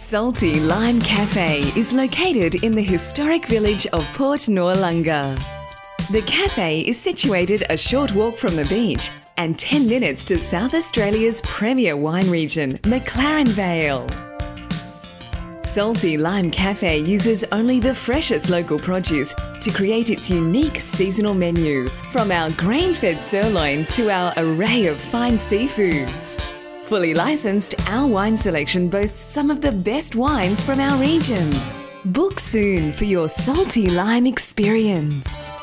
Salty Lime Cafe is located in the historic village of Port Noarlunga. The cafe is situated a short walk from the beach and 10 minutes to South Australia's premier wine region, McLaren Vale. Salty Lime Cafe uses only the freshest local produce to create its unique seasonal menu, from our grain-fed sirloin to our array of fine seafoods. Fully licensed, our wine selection boasts some of the best wines from our region. Book soon for your Salty Lime experience.